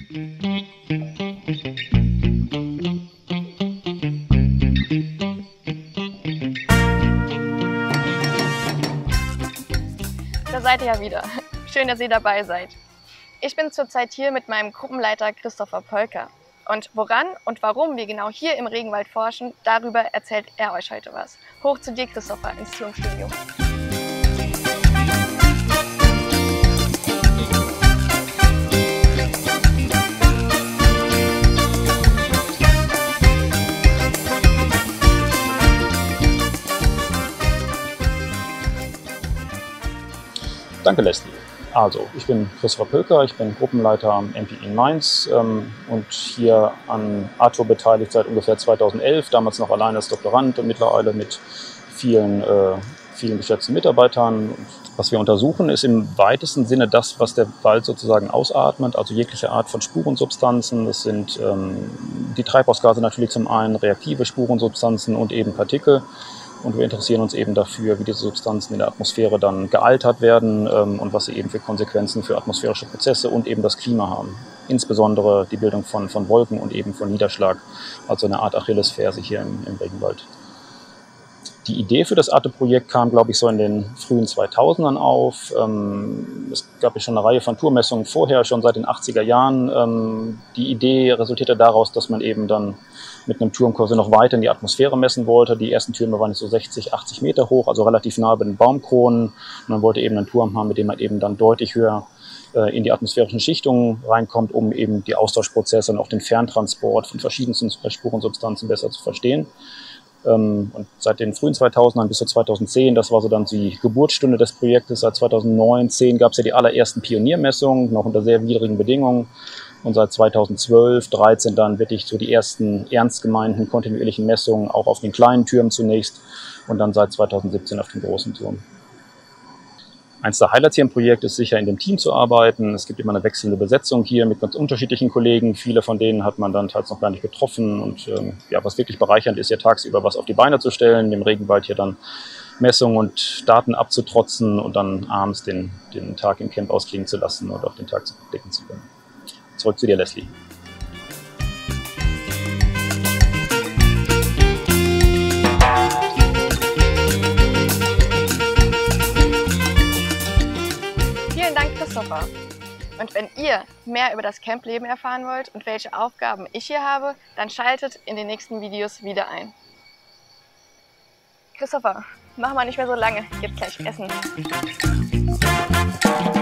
Da seid ihr ja wieder. Schön, dass ihr dabei seid. Ich bin zurzeit hier mit meinem Gruppenleiter Christopher Polker. Und woran und warum wir genau hier im Regenwald forschen, darüber erzählt er euch heute was. Hoch zu dir, Christopher, ins Turmstudio. Danke, Leslie. Also, ich bin Christopher Polker, ich bin Gruppenleiter am MPI in Mainz und hier an ATO beteiligt seit ungefähr 2011, damals noch allein als Doktorand und mittlerweile mit vielen geschätzten Mitarbeitern. Und was wir untersuchen, ist im weitesten Sinne das, was der Wald sozusagen ausatmet, also jegliche Art von Spurensubstanzen. Das sind die Treibhausgase natürlich zum einen, reaktive Spurensubstanzen und eben Partikel. Und wir interessieren uns eben dafür, wie diese Substanzen in der Atmosphäre dann gealtert werden und was sie eben für Konsequenzen für atmosphärische Prozesse und eben das Klima haben. Insbesondere die Bildung von Wolken und eben von Niederschlag, also eine Art Achillesferse hier im Regenwald. Die Idee für das ATO-Projekt kam, glaube ich, so in den frühen 2000ern auf. Es gab ja schon eine Reihe von Tourmessungen vorher, schon seit den 80er Jahren. Die Idee resultierte daraus, dass man eben dann mit einem Turmkurse noch weiter in die Atmosphäre messen wollte. Die ersten Türme waren so 60, 80 Meter hoch, also relativ nah bei den Baumkronen. Und man wollte eben einen Turm haben, mit dem man eben dann deutlich höher in die atmosphärischen Schichtungen reinkommt, um eben die Austauschprozesse und auch den Ferntransport von verschiedensten Spurensubstanzen besser zu verstehen. Und seit den frühen 2000ern bis zu 2010, das war so dann die Geburtsstunde des Projektes. Seit 2009, 2010 gab es ja die allerersten Pioniermessungen, noch unter sehr widrigen Bedingungen. Und seit 2012, 2013 dann wirklich so die ersten ernst gemeinten kontinuierlichen Messungen, auch auf den kleinen Türmen zunächst und dann seit 2017 auf den großen Turm. Eins der Highlights hier im Projekt ist sicher, in dem Team zu arbeiten. Es gibt immer eine wechselnde Besetzung hier mit ganz unterschiedlichen Kollegen. Viele von denen hat man dann teils noch gar nicht getroffen. Und ja, was wirklich bereichernd ist, hier tagsüber was auf die Beine zu stellen, im Regenwald hier dann Messungen und Daten abzutrotzen und dann abends den Tag im Camp ausklingen zu lassen und auch den Tag blicken zu können. Zurück zu dir, Leslie. Vielen Dank, Christopher. Und wenn ihr mehr über das Campleben erfahren wollt und welche Aufgaben ich hier habe, dann schaltet in den nächsten Videos wieder ein. Christopher, mach mal nicht mehr so lange, gibt gleich Essen.